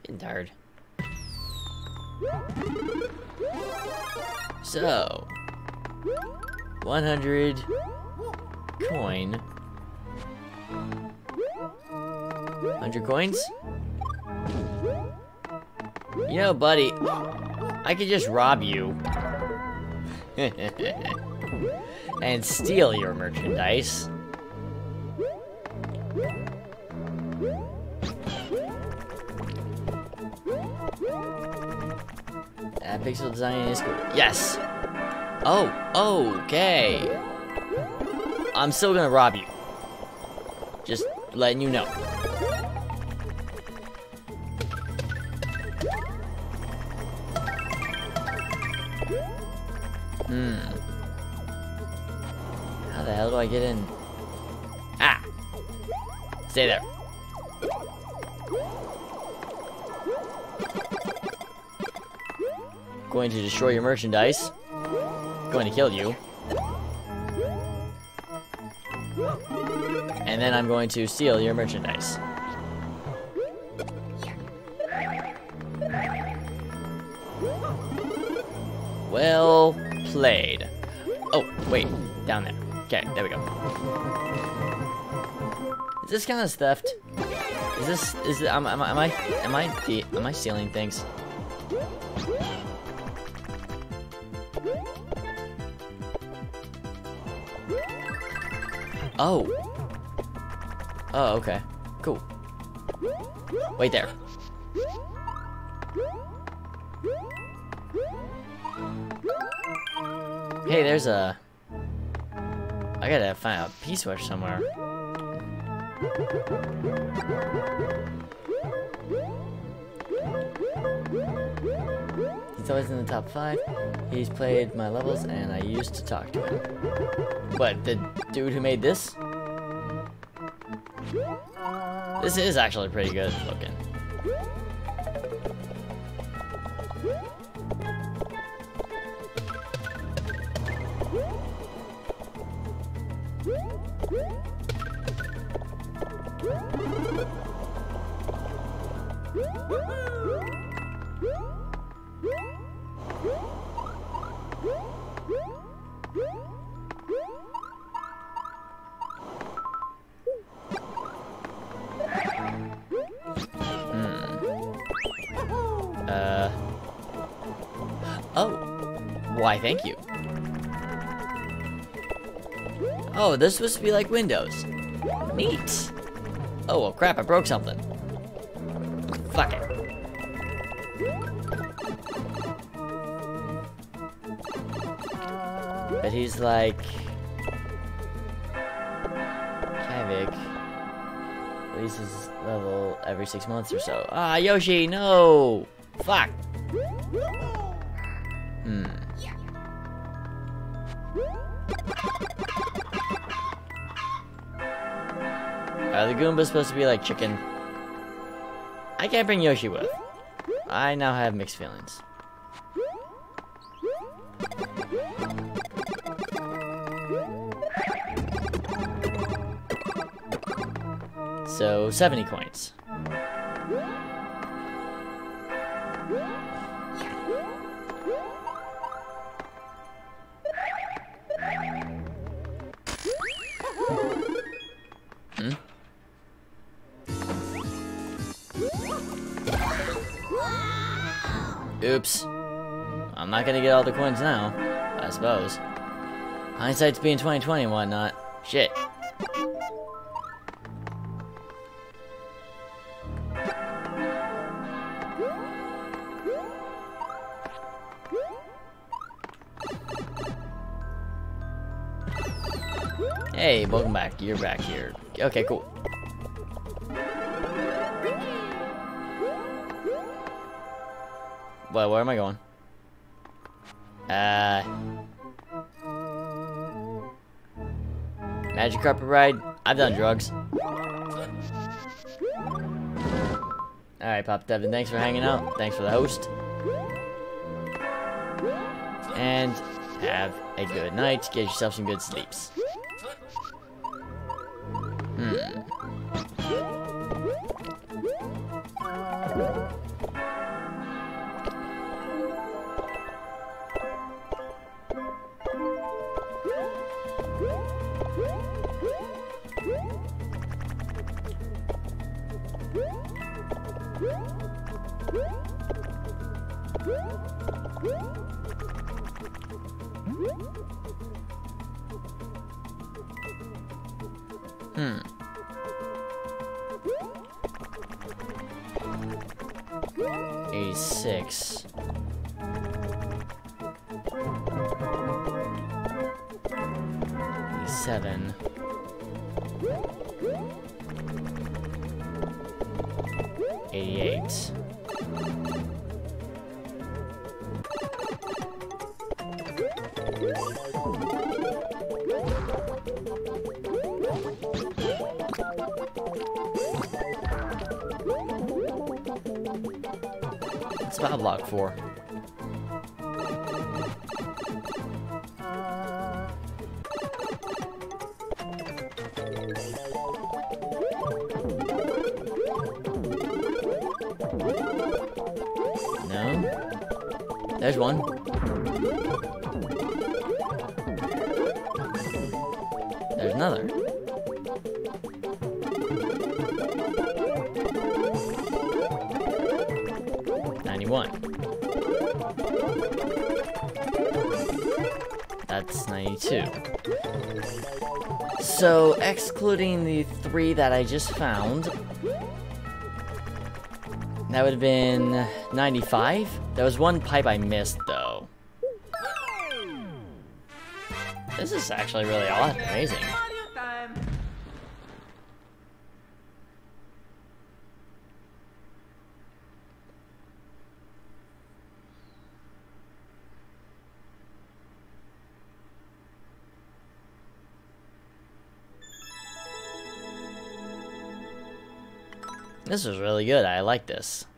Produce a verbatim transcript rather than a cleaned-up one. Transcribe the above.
Getting tired. So, one hundred coin. one hundred coins? You know, buddy, I could just rob you. And steal your merchandise. Uh, pixel design is cool. Yes! Oh, okay. I'm still gonna rob you. Just letting you know. Hmm. How the hell do I get in? Ah! Stay there. Going to destroy your merchandise. Going to kill you. And then I'm going to steal your merchandise. Well played. Oh, wait. Down there. Okay, there we go. Is this kind of theft? Is this, is it, am, am, am I, am I, am I stealing things? Oh. Oh, okay. Cool. Wait there. Hey, there's a... I gotta find a P-switch somewhere. He's always in the top five. He's played my levels, and I used to talk to him. What, the dude who made this? This is actually pretty good looking. Uh. Oh. Why, thank you. Oh, this is supposed to be like Windows. Neat. Oh, well, crap, I broke something. Fuck it. But he's like... Kavik releases level every six months or so. Ah, Yoshi, no! Fuck! Hmm. Are the Goombas supposed to be like chicken? I can't bring Yoshi with. I now have mixed feelings. So, seventy coins. Hmm? Oops. I'm not gonna get all the coins now, I suppose. Hindsight's being twenty twenty and whatnot. Shit. Hey, welcome back. You're back here. Okay, cool. Well, where am I going? Uh... Magic carpet ride? I've done drugs. Alright, Pop Devin, thanks for hanging out. Thanks for the host. And have a good night. Get yourself some good sleeps. Hmm. Hmm. eighty-six. eighty-seven. eighty-eight. It's about block four. No. There's one. There's another. ninety-one. That's ninety-two. So, excluding the three that I just found, that would have been ninety-five. There was one pipe I missed, though. This is actually really odd, amazing. This is really good. I like this.